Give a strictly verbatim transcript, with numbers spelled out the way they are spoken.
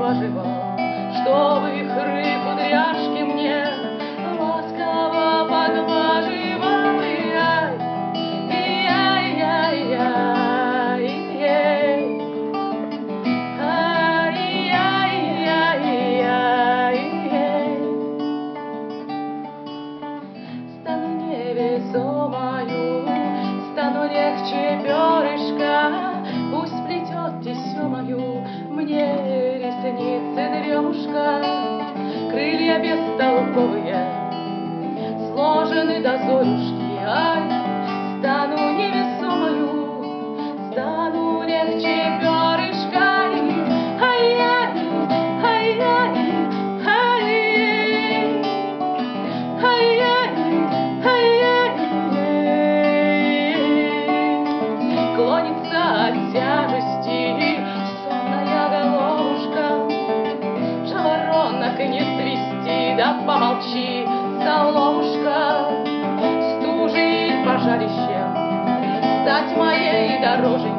поглаживал, чтобы хры кудряшки мне ласково поглаживал. Ай, ай, ай, ай, ай, ай, ай, ай, ай. Стану невесомою, стану легче перышка, пусть плетет тесемою мне ресницы дремушка. Крылья бестолковые сложены до зорюшки, ай, стану невесомою, стану легче перышка. Ай-яй, ай-яй, ай-яй, ай-яй, ай-яй. Клонится от тяжести сонная головушка, жаворонок не свисти, да помолчи, соловушка. Стужей пожарищем стать моей дороже